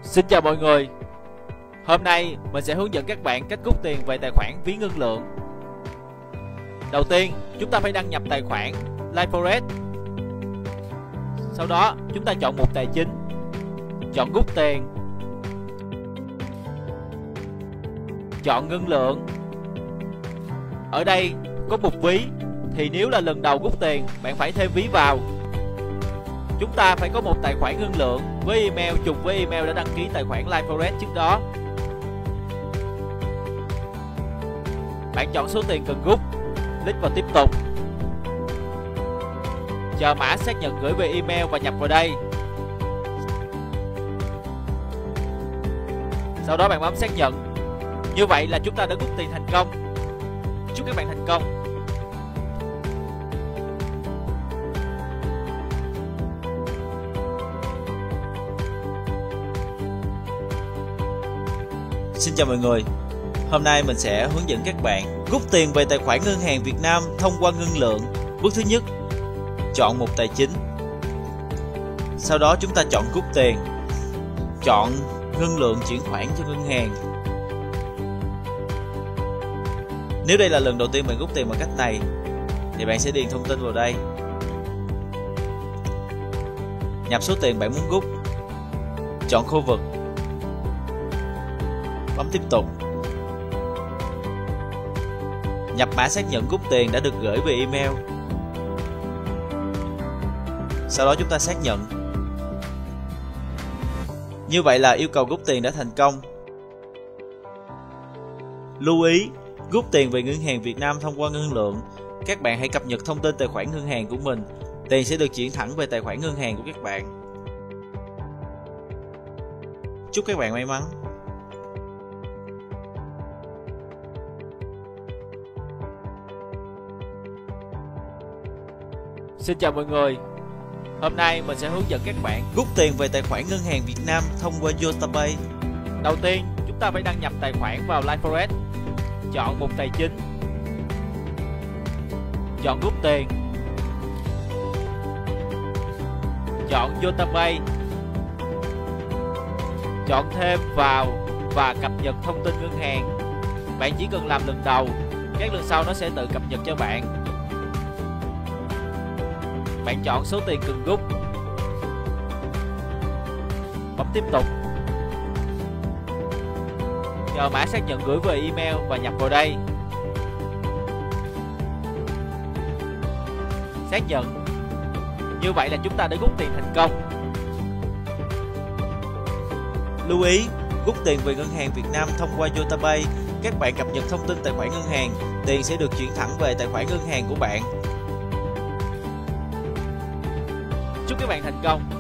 Xin chào mọi người. Hôm nay mình sẽ hướng dẫn các bạn cách rút tiền về tài khoản ví ngân lượng. Đầu tiên, chúng ta phải đăng nhập tài khoản LifeForex. Sau đó, chúng ta chọn mục tài chính, chọn rút tiền, chọn ngân lượng. Ở đây có mục ví, thì nếu là lần đầu rút tiền, bạn phải thêm ví vào. Chúng ta phải có một tài khoản ngân lượng với email trùng với email đã đăng ký tài khoản LifeForex trước đó. Bạn chọn số tiền cần rút, click vào tiếp tục. Chờ mã xác nhận gửi về email và nhập vào đây. Sau đó bạn bấm xác nhận. Như vậy là chúng ta đã rút tiền thành công. Chúc các bạn thành công. Xin chào mọi người. Hôm nay mình sẽ hướng dẫn các bạn rút tiền về tài khoản ngân hàng Việt Nam thông qua ngân lượng. Bước thứ nhất, chọn mục tài chính. Sau đó chúng ta chọn rút tiền, chọn ngân lượng chuyển khoản cho ngân hàng. Nếu đây là lần đầu tiên bạn rút tiền bằng cách này thì bạn sẽ điền thông tin vào đây, nhập số tiền bạn muốn rút, chọn khu vực, bấm tiếp tục. Nhập mã xác nhận rút tiền đã được gửi về email. Sau đó chúng ta xác nhận. Như vậy là yêu cầu rút tiền đã thành công. Lưu ý, rút tiền về ngân hàng Việt Nam thông qua ngân lượng, các bạn hãy cập nhật thông tin tài khoản ngân hàng của mình. Tiền sẽ được chuyển thẳng về tài khoản ngân hàng của các bạn. Chúc các bạn may mắn. Xin chào mọi người. Hôm nay mình sẽ hướng dẫn các bạn Rút tiền về tài khoản ngân hàng Việt Nam thông qua YotaPay. Đầu tiên, chúng ta phải đăng nhập tài khoản vào LifeForex. Chọn mục tài chính, chọn rút tiền, chọn YotaPay, chọn thêm vào và cập nhật thông tin ngân hàng. Bạn chỉ cần làm lần đầu, các lần sau nó sẽ tự cập nhật cho bạn. Bạn chọn số tiền cần rút, bấm tiếp tục. Chờ mã xác nhận gửi về email và nhập vào đây. Xác nhận. Như vậy là chúng ta đã rút tiền thành công. Lưu ý, rút tiền về ngân hàng Việt Nam thông qua YotaPay, các bạn cập nhật thông tin tài khoản ngân hàng, tiền sẽ được chuyển thẳng về tài khoản ngân hàng của bạn. Chúc các bạn thành công.